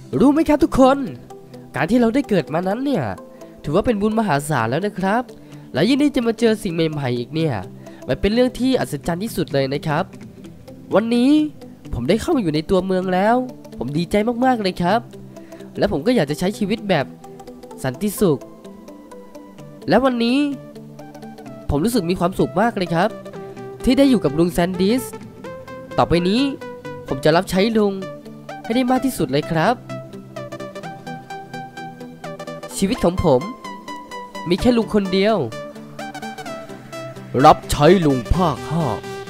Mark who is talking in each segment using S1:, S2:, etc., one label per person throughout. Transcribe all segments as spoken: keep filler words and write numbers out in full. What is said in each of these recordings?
S1: รู้ไหมครับทุกคนการที่เราได้เกิดมานั้นเนี่ยถือว่าเป็นบุญมหาศาลแล้วนะครับและยิ่งได้จะมาเจอสิ่งใหม่ๆอีกเนี่ยมันเป็นเรื่องที่อัศจรรย์ที่สุดเลยนะครับวันนี้ผมได้เข้ามาอยู่ในตัวเมืองแล้วผมดีใจมากๆเลยครับและผมก็อยากจะใช้ชีวิตแบบสันติสุขและวันนี้ผมรู้สึกมีความสุขมากเลยครับที่ได้อยู่กับลุงแซนดิสต่อไปนี้ผมจะรับใช้ลุงให้ได้มากที่สุดเลยครับชีวิตของผมมีแค่ลุงคนเดียวรับใช้ลุงภาคห้า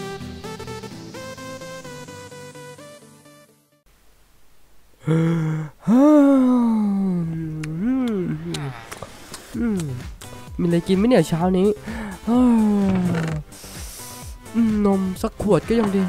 S1: มีอะไรกินไหมเนี่ยเช้านี้นมสักขวดก็ยังดี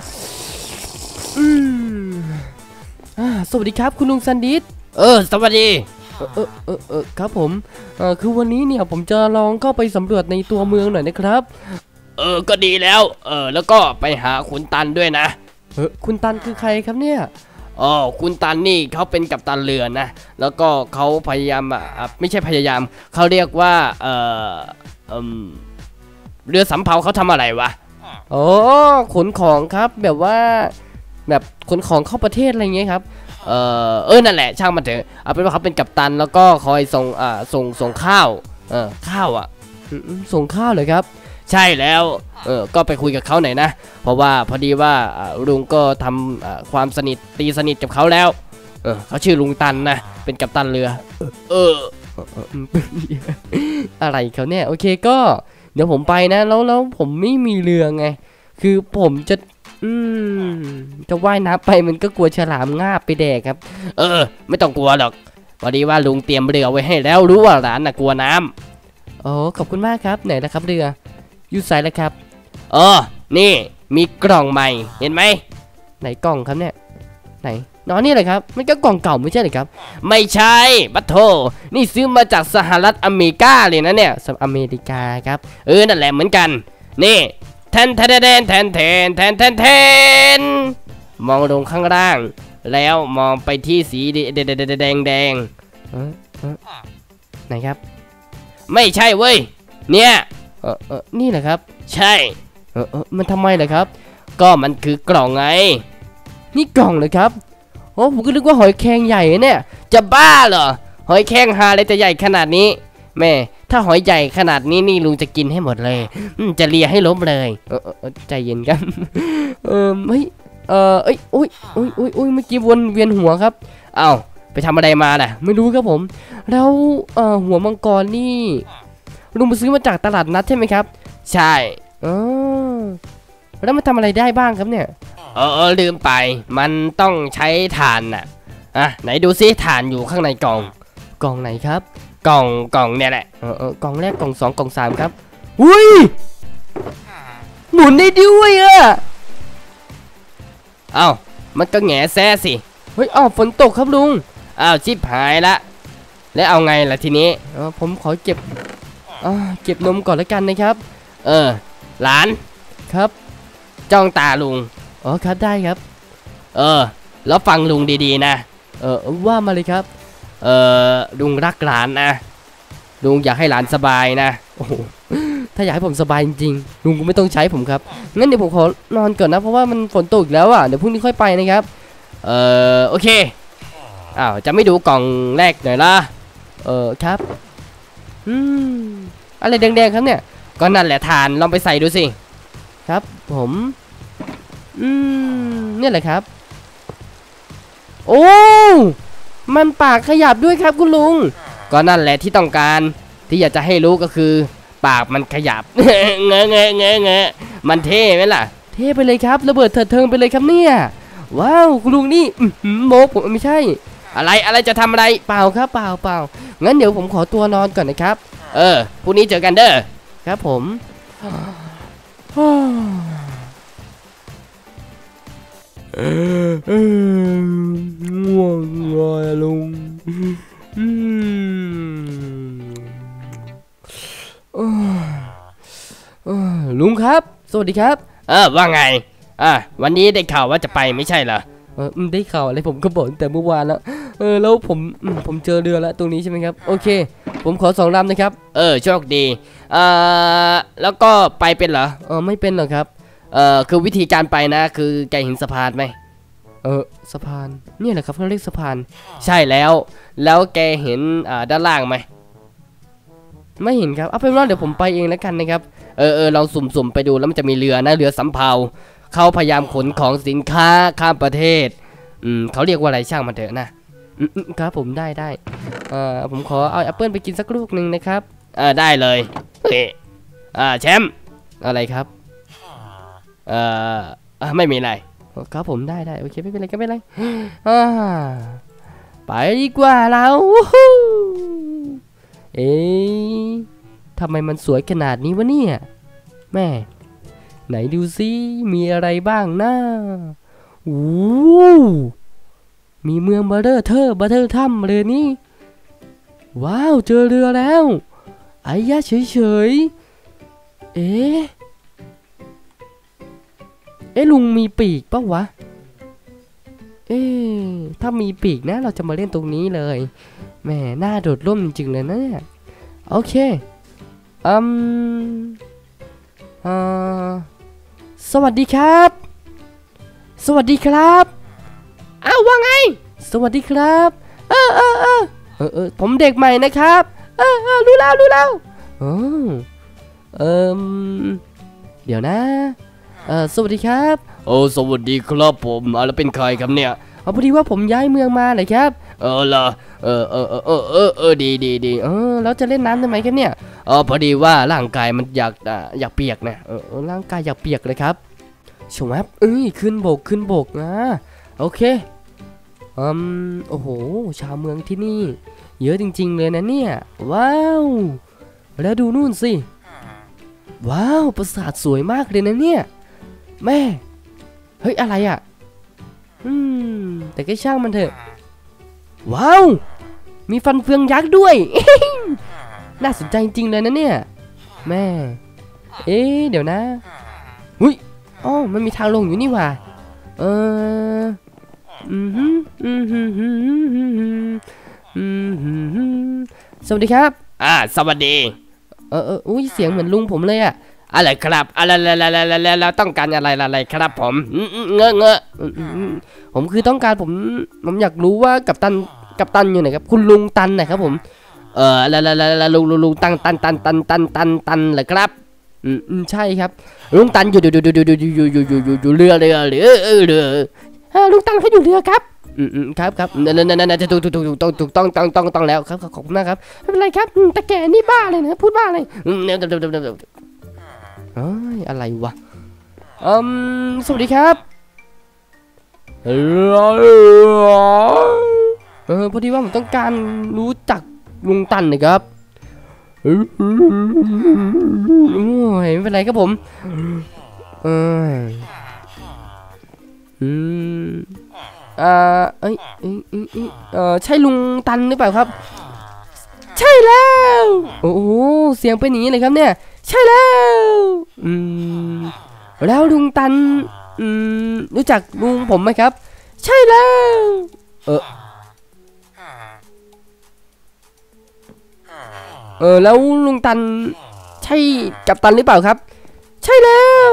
S1: สวัสดีครับคุณลุงซันดิส
S2: เออสวัสดี
S1: เออเออเออเออครับผมเออคือวันนี้เนี่ยผมจะลองเข้าไปสำรวจในตัวเมืองหน่อยนะครับ
S2: เออก็ดีแล้วเออแล้วก็ไปหาคุณตันด้วยนะ
S1: เออคุณตันคือใครครับเนี่ย
S2: อ๋อคุณตันนี่เขาเป็นกัปตันเรือนะแล้วก็เขาพยายามอ่ะไม่ใช่พยายามเขาเรียกว่าเออเออเรือสำเภาเขาทำอะไรวะ
S1: อ๋อขนของครับแบบว่าแบบขนของเข้าประเทศอะไรเงี้ยครับ
S2: เออเออนั่นแหละช่างมันเถอะเอาเป็นว่าเขาเป็นกัปตันแล้วก็คอยส่งอ่าส่งส่งข้าวเออข้าวอ่ะ
S1: ส่งข้าวเลยครับ
S2: ใช่แล้วเออก็ไปคุยกับเขาหน่อยนะเพราะว่าพอดีว่าลุงก็ทำความสนิทตีสนิทกับเขาแล้วเออเขาชื่อลุงตันนะเป็นกัปตันเรือเออ
S1: อะไรเขาเนี่ยโอเคก็เดี๋ยวผมไปนะแล้วแล้วผมไม่มีเรือไงคือผมจะอืมจะว่ายน้ำไปมันก็กลัวฉลามงาบไปแดกครับ
S2: เออไม่ต้องกลัวหรอกพอดีว่าลุงเตรียมเรือไว้ให้แล้วรู้ว่าหลานน่ะกลัวน้
S1: ำอ๋อขอบคุณมากครับไหนนะครับเรืออยู่ไซด์แล้วครับ
S2: เออนี่มีกล่องใหม่เห็นไหม
S1: ไหนกล่องครับเนี่ยไหนน้อนี่เลยครับมันก็กล่องเก่าไม่ใช่หรือครับ
S2: ไม่ใช่บัตโธนี่ซื้อมาจากสหรัฐอเมริกาเลยนะเนี่ย
S1: สหรัฐอเมริกาครับ
S2: เออนั่นแหละเหมือนกันนี่แทนแทนแทนแทนแทนแทนแทนแทนมองลงข้างล่างแล้วมองไปที่สีแดงแดงแดง
S1: ไหนครับ
S2: ไม่ใช่เว้ยเนี่ย
S1: เออเออนี่แหละครับ
S2: ใช่
S1: เออเออมันทำไมล่ะครับ
S2: ก็มันคือกล่องไง
S1: นี่กล่องเลยครับโอ้ผมก็นึกว่าหอยแครงใหญ่เนี่ย
S2: จะบ้าเหรอหอยแครงหาอะไรจะใหญ่ขนาดนี้แม่ถ้าหอยใหญ่ขนาดนี้นี่ลุงจะกินให้หมดเลยจะเลียให้ล้มเลย
S1: เออเออใจเย็นกันเออเฮ้ยเออเอ้ยอุ้ยอุ้ยอุ้ยอุ้ยเมื่อกี้วนเวียนหัวครับ
S2: เอ้าไปทำอะไรมาน่ะ
S1: ไม่รู้ครับผมแล้วเออหัวมังกรนี่ลุงไปซื้อมาจากตลาดนัดใช่ไหมครับ
S2: ใช่
S1: อ๋อแล้วมันทำอะไรได้บ้างครับเนี่ย
S2: เออเออลืมไปมันต้องใช้ถ่านน่ะอ่ะไหนดูซิถ่านอยู่ข้างในกล่อง
S1: กล่องไหนครับ
S2: กล่องกล่องเนี่ยแหละ
S1: เออเออกล่องแรกกล่องสองกล่องสามครับอุ้ยหมุนได้ด้วยอ่ะ
S2: เอ้ามันก็แง่แซ่สิ
S1: เฮ้ยอ้าวฝนตกครับลุง
S2: อ้าวชิบหายละแล้วเอาไงล่ะทีนี้
S1: เออผมขอเก็บอ่าเก็บนมก่อนแล้วกันนะครับ
S2: เออหลาน
S1: ครับ
S2: จ้องตาลุง
S1: อ๋อครับได้ครับ
S2: เออแล้วฟังลุงดีๆนะ
S1: เออว่ามาเลยครับ
S2: เออลุงรักหลานนะลุงอยากให้หลานสบายนะ
S1: โอ้โหถ้าอยากให้ผมสบายจริงๆลุงก็ไม่ต้องใช้ผมครับงั้นเดี๋ยวผมขอนอนก่อนนะเพราะว่ามันฝนตกอีกแล้วอ่ะเดี๋ยวพรุ่งนี้ค่อยไปนะครับ
S2: เออโอเคอ้าวจะไม่ดูกล่องแรกหน่อยล่ะ
S1: เออครับอืมอะไรแดงๆครับเนี่ย
S2: ก็นั่นแหละทานลองไปใส่ดูสิ
S1: ครับผมอืมนี่แหละครับโอ้มันปากขยับด้วยครับคุณลุง
S2: ก็นั่นแหละที่ต้องการที่อยากจะให้รู้ก็คือปากมันขยับเงะเงะเงะเงะมันเท่ไหมล่ะ
S1: เท่ไปเลยครับระเบิดเถิดเทิงไปเลยครับเนี่ยว้าวคุณลุงนี่โมกผมไม่ใช่
S2: อะไรอะไรจะทำอะไร
S1: เปล่าครับเปล่าเปล่างั้นเดี๋ยวผมขอตัวนอนก่อนนะครับ
S2: เออพรุ่งนี้เจอกันเด้อ
S1: ครับผมง่วงเลยลุงลุงครับสวัสดีครับ
S2: เออว่าไงอ่ะวันนี้ได้ข่าวว่าจะไปไม่ใช่เหรอ
S1: เออได้ข่าวอะไรผมก็บอกแต่เมื่อวานแล้วเออแล้วผมอืมผมเจอเรือแล้วตรงนี้ใช่ไหมครับโอเคผมขอสองลำนะครับ
S2: เออโชคดีเอ่อแล้วก็ไปเป็นเหรอ
S1: เออไม่เป็นหรอกครับ
S2: เอ่อคือวิธีการไปนะคือแกเห็นสะพานไหม
S1: เออสะพานเนี่ยแหละครับเขาเรียกสะพาน
S2: ใช่แล้วแล้วแกเห็นอ่าด้านล่างไหม
S1: ไม่เห็นครับเอาเป็นว่าเดี๋ยวผมไปเองแล้วกันนะครับ
S2: เออเออลองสุ่มๆไปดูแล้วมันจะมีเรือนะเรือสำเภาเขาพยายามขนของสินค้าข้ามประเทศอืมเขาเรียกว่าอะไรช่างมันเถอะนะ
S1: อืมครับผมได้ได้เอ่อผมขอเอาแอปเปิลไปกินสักลูกหนึ่งนะครับ
S2: เออได้เลยเฮ้อ่าแชมป์
S1: อะไรครับ
S2: เอ่อไม่มีอะไร
S1: ครับผมได้ได้โอเคไม่เป็นไรก็ไม่เป็นไรอ่าไปดีกว่าเราเอ๊ะทำไมมันสวยขนาดนี้วะเนี่ยแม่ไหนดูซิมีอะไรบ้างนะโอ้มีเมืองบัตเตอร์เทอร์บัตเตอร์ถ้ำเลยนี่ว้าวเจอเรือแล้วไอ้ยะเฉยๆเอ๊ะเอ๊ะลุงมีปีกปะวะเอ๊ะถ้ามีปีกนะเราจะมาเล่นตรงนี้เลยแหมน่าโดดร่มจริงๆเลยนะเนี่ยโอเคอืมอ่าสวัสดีครับสวัสดีครับ
S2: อ้าวว่าไง
S1: สวัสดีครับเออเออเออเออเออผมเด็กใหม่นะครับเออเออรู้แล้วรู้แล้วอ๋อเออเดี๋ยวนะเออสวัสดีครับ
S2: โอ้สวัสดีครับผมอ่าแล้วเป็นใครครับเนี่ย
S1: อ๋อพอดีว่าผมย้ายเมืองมาเลยครับ
S2: เออเหรอเออเออเออเออเออเออดีดีดี
S1: เออแล้วจะเล่นน้ำได้ไหมครับเนี่ย
S2: เออพอดีว่าร่างกายมันอยากอ่าอยากเปียกนะ
S1: เออร่างกายอยากเปียกเลยครับชมครับเอ้ยขึ้นบกขึ้นบกนะโอเคอืมโอ้โหชาวเมืองที่นี่เยอะจริงๆเลยนะเนี่ยว้าวแล้วดูนู่นสิว้าวปราสาทสวยมากเลยนะเนี่ยแม่เฮ้ยอะไรอ่ะอืมแต่ก็ช่างมันเถอะว้าวมีฟันเฟืองยักษ์ด้วย น่าสนใจจริงๆเลยนะเนี่ยแม่เอ๊ะเดี๋ยวนะหุ้ยอ๋อมันมีทางลงอยู่นี่ว่ะเอออืมฮึอืมฮึอืมฮึอืมฮึสวัสดีครับ
S2: อ่าสวัสดี
S1: เออเอออุ้ยเสียงเหมือนลุงผมเลยอะ
S2: อะไรครับอะไรอะไรอะไรอะไรต้องการอะไรอะไรครับผมเงอะเงอะ
S1: ผมคือต้องการผมผมอยากรู้ว่ากัปตันกัปตันอยู่ไหนครับคุณลุงตันนะครับผม
S2: เออแล้วแล้วแล้วลุงลุงตันตันตันตันตันตันตันเหรอครับ
S1: อืมใช่ครับ
S2: ลุงตันอยู่อยู่อยู่อยู่อยู่อยู่อยู่อยู่อยู่อยู่เรือเรือเรือเรือ
S1: ลุงตันเขาอยู่เรือครับอืมครับครับ
S2: นั่นนั่นนั่นจะถูกถูกถูกต้องถูกต้องต้องต้องต้องแล้วครับ
S1: ขอบคุณมากครับไม่เป็นไรครับแต่แกนี่บ้าเลยนะพูดบ้าเลย
S2: เนี่ยเดี๋ยวเดี๋ยวเดี๋ยว
S1: เอ้ยอะไรวะอืมสวัสดีครับเออพอดีว่าผมต้องการรู้จักลุงตันนะครับโอ้ยไม่เป็นไรครับผมเอออืมอ่าเอ้ยเอ้ยเออใช่ลุงตันหรือเปล่าครับใช่แล้วโอ้โหเสียงเป็นอย่างนี้เลยครับเนี่ยใช่แล้วอืมแล้วลุงตันอืมรู้จักลุงผมไหมครับใช่แล้วเออเออแล้วลุงตันใช่กัปตันหรือเปล่าครับใช่แล้ว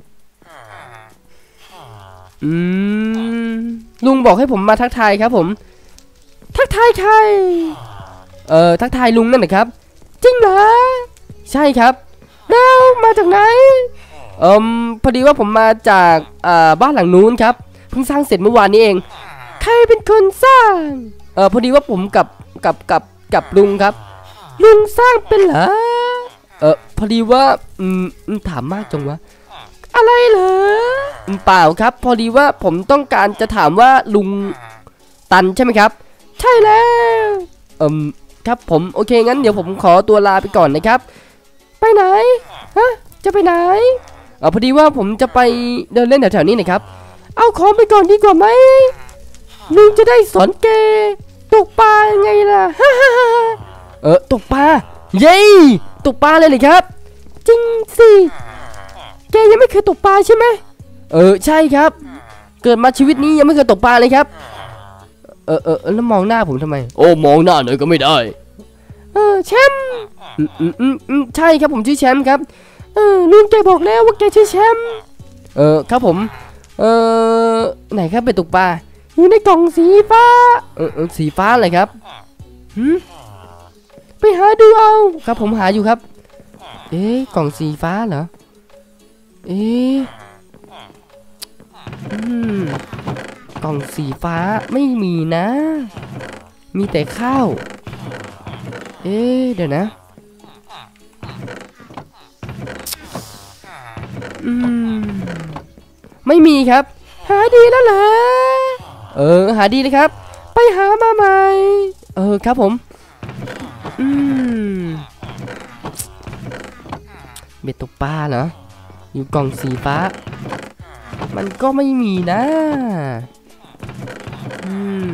S1: อืมลุงบอกให้ผมมาทักทายครับผมทักทายใครเอ่อทักทายลุงนั่นนะครับจริงเหรอใช่ครับแล้วมาจากไหนเอ่อพอดีว่าผมมาจากอ่าบ้านหลังนู้นครับเพิ่งสร้างเสร็จเมื่อวานนี้เองใครเป็นคนสร้างเออพอดีว่าผมกับกับกับกับลุงครับลุงสร้างเป็นเหรอเออพอดีว่าอืมถามมากจังวะอะไรเหรอเปล่าครับพอดีว่าผมต้องการจะถามว่าลุงตันใช่ไหมครับใช่แล้วเอ่มครับผมโอเคงั้นเดี๋ยวผมขอตัวลาไปก่อนนะครับไปไหนฮะจะไปไหนเออพอดีว่าผมจะไปเดินเล่นแถวๆนี้นะครับเอาของไปก่อนดีกว่าไหมลุงจะได้สอนแกตกปลาไงล่ะเออตกปลาเย้ตกปลาเลยเลยครับจริงสิแกยังไม่เคยตกปลาใช่ไหมเออใช่ครับเกิดมาชีวิตนี้ยังไม่เคยตกปลาเลยครับเออเออแล้วมองหน้าผมทำไม
S2: โอ้มองหน้าหน่อยก็ไม่ได้
S1: เออแชมป์อืมอืมอืมอืมใช่ครับผมชื่อแชมป์ครับเออลุงแกบอกแล้วว่าแกชื่อแชมป์เออครับผมเออไหนครับเป็ดตกปลาอยู่ในกล่องสีฟ้าเออเออสีฟ้าอะไรครับหืมไปหาดูเอาครับผมหาอยู่ครับเอ๊ะกล่องสีฟ้าเหรอเอ๊ะอืมกล่องสีฟ้าไม่มีนะ มีแต่ข้าวเอ๊ะเดี๋ยวนะอืมไม่มีครับ หาดีแล้วเหรอเออหาดีเลยครับ ไปหามาใหม่เออครับผมอืมเบ็ดตกปลาเหรออยู่กล่องสีฟ้ามันก็ไม่มีนะอืม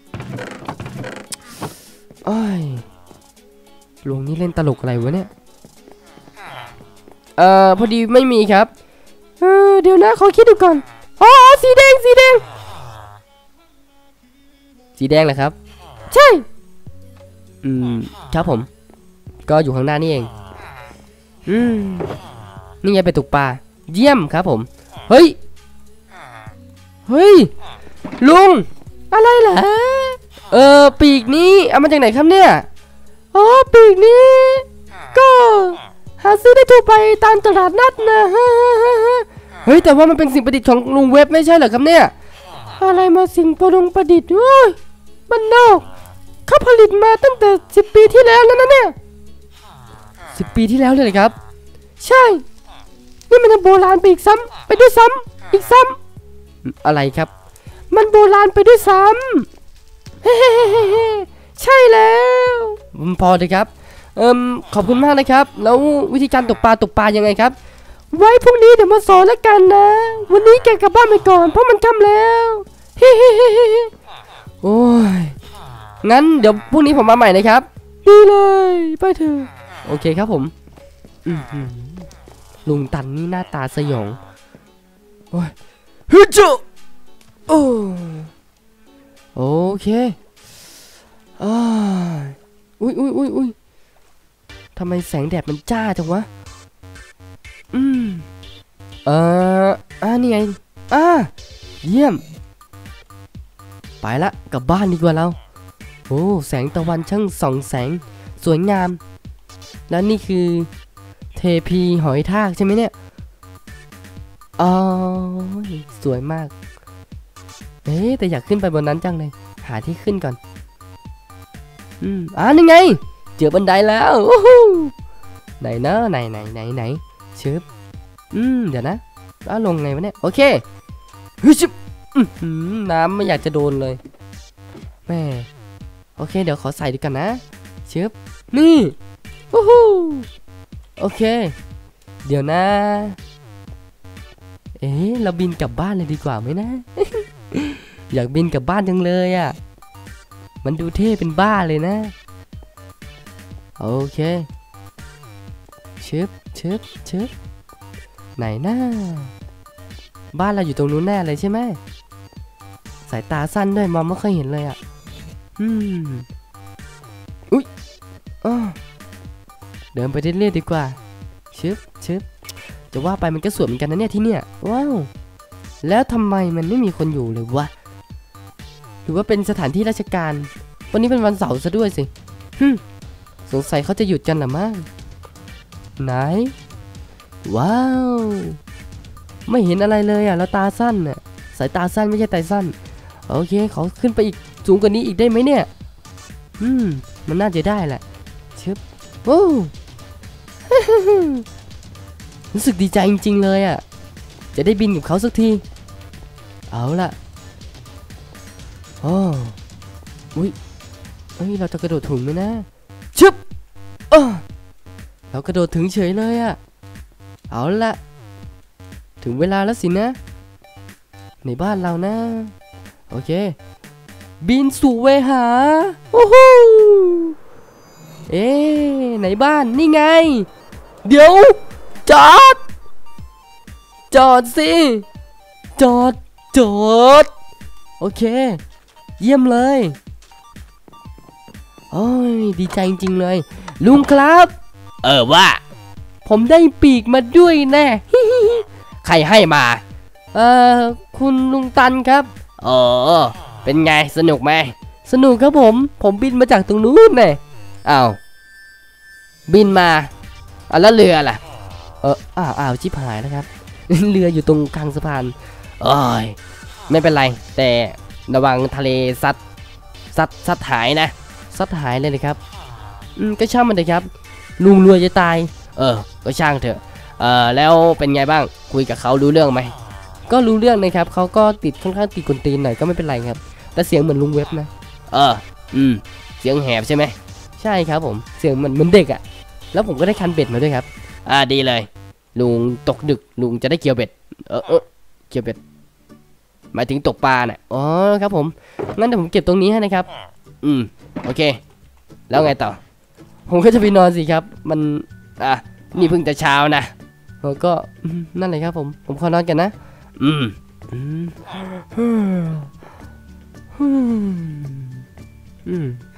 S1: โอ้ยลุงนี่เล่นตลกอะไรวะเนี่ยเอ่อพอดีไม่มีครับเออเดี๋ยวนะขอคิดดูก่อนอ๋อสีแดงสีแดงสีแดงเหรอครับใช่อืมครับผมก็อยู่ข้างหน้านี่เองอืมนี่ไงไปตกปลาเยี่ยมครับผมเฮ้ยเฮ้ยลุงอะไรเหรอเออปีกนี้เอามาจากไหนครับเนี่ยอ๋อปีกนี้ก็หาซื้อได้ทั่วไปตามตลาดนัดนะฮะเฮ้ยแต่ว่ามันเป็นสิ่งประดิษฐ์ของลุงเว็บไม่ใช่เหรอครับเนี่ยอะไรมาสิ่งประดิษฐ์ประดิษฐ์โอ้ยบ้านนอกเขาผลิตมาตั้งแต่สิบปีที่แล้วแล้วนะเนี่ยสิบปีที่แล้วเลยเหรอครับใช่นี่มันโบราณไปอีกซ้ำไปด้วยซ้ำอีกซ้ำอะไรครับมันโบราณไปด้วยซ้ำเฮ้ใช่แล้วพอเลยครับเอิมขอบคุณมากนะครับแล้ววิธีการตกปลาตกปลายังไงครับไว้พรุ่งนี้เดี๋ยวมาสอนแล้วกันนะวันนี้แกกลับบ้านไปก่อนเพราะมันค่ำแล้วเฮ้โอ้ยงั้นเดี๋ยวพรุ่งนี้ผมมาใหม่นะครับดีเลยไปเถอะโอเคครับผมลุงตันนี่หน้าตาสยองโอ้ยฮึจุโอ้โอเคอ้ายอุ้ยอุ้ยอุ้ยอุ้ยทำไมแสงแดดมันจ้าจังวะอืมเอ่ออ่านี่ไงอ่าเยี่ยมไปละกลับบ้านดีกว่าเราโอ้แสงตะวันช่างส่องแสงสวยงามและนี่คือเทพีหอยทากใช่ไหมเนี่ยอ๋อสวยมากเอ๊ะแต่อยากขึ้นไปบนนั้นจังเลยหาที่ขึ้นก่อนอืมอ่านี่ไงเจอบันไดแล้วโอ้โหไหนเนอะไหนไหนไหนไหนชึบอืมเดี๋ยวนะอ้าลงไงวะเนี่ยโอเคฮึชึบน้ำไม่อยากจะโดนเลยแม่โอเคเดี๋ยวขอใส่ดูกันนะชึบนี่โอ้โหโอเคเดี๋ยวนะเอ๊ะเราบินกลับบ้านเลยดีกว่าไหมนะ อยากบินกลับบ้านจังเลยอ่ะมันดูเท่เป็นบ้าเลยนะโอเคชึบชึบชึบไหนนะบ้านเราอยู่ตรงนู้นแน่เลยใช่ไหมสายตาสั้นด้วยมองไม่เคยเห็นเลยอ่ะอืมอุ๊ยอ๋อเดินไปเรื่อยๆดีกว่าชึบชึบจะว่าไปมันก็สวยเหมือนกันนะเนี่ยที่เนี่ยว้าวแล้วทำไมมันไม่มีคนอยู่เลยวะหรือว่าเป็นสถานที่ราชการวันนี้เป็นวันเสาร์ซะด้วยสิฮึสงสัยเขาจะหยุดกันหรือมั้งไหนว้าวไม่เห็นอะไรเลยอ่ะแล้วตาสั้นน่ะสายตาสั้นไม่ใช่ตาสั้นโอเคขอขึ้นไปอีกสูงกว่านี้อีกได้ไหมเนี่ยอืมมันน่าจะได้แหละชึบโอ้รู้สึกดีใจจริงๆเลยอ่ะจะได้บินกับเขาสักทีเอาล่ะโอ้อุ้ยเฮ้ยเราจะกระโดดถึงไหมนะชึบเออเรากระโดดถึงเฉยเลยอ่ะเอาล่ะถึงเวลาแล้วสินะในบ้านเรานะโอเคบินสู่เวหาโอ้โหเอ๊ะไหนบ้านนี่ไงเดี๋ยวจอดจอดสิจอดจอดโอเคเยี่ยมเลยโอ้ยดีใจจริงๆเลยลุงครับ
S2: เออว่า
S1: ผมได้ปีกมาด้วยแน่
S2: ใครให้มา
S1: เอ่อคุณลุงตันครับ
S2: เออเป็นไงสนุกไหม
S1: สนุกครับผม ผมบินมาจากตรงนู้นเนี่ย
S2: อ้าวบินมาอ่ะแล้วเรือล่ะ
S1: เอออ้าวอ้าวชิบหายนะครับ เรืออยู่ตรงกลางสะพาน
S2: โอ้ยไม่เป็นไรแต่ระวังทะเลซัดซัดซัดหายนะ
S1: ซัดหายเลยนะครับอืมก็ช่างมันเลยครับ ลุงรวยจะตาย
S2: เออก็ช่างเถอะเออแล้วเป็นไงบ้างคุยกับเขารู้เรื่องไหม
S1: ก็รู้เรื่องนะครับเขาก็ติดค่อนข้างติดกวนตีนหน่อยก็ไม่เป็นไรครับ แต่เสียงเหมือนลุงเว็บนะ
S2: เอออืมเสียงแหบใช่ไหม
S1: ใช่ครับผมเสียงเหมือนเหมือนเด็กอะ่ะแล้วผมก็ได้คันเบ็ดมาด้วยครับ
S2: อ่าดีเลยลุงตกดึกลุงจะได้เกี่ยวเบ็ดเออเออเกี่ยวเบ็ดหมายถึงตกปลาน่ะ
S1: อ๋อครับผมงั้นเดี๋ยวผมเก็บตรงนี้ให้นะครับ
S2: อืมโอเคแล้วไงต่อ
S1: ผมก็จะไปนอนสิครับมัน
S2: อ่ะนี่เพิ่งจะเช้านะ
S1: เออก็อืมนั่นเลยครับผมผมขอนอนกันนะ
S2: อืม
S1: อืมอืมอืม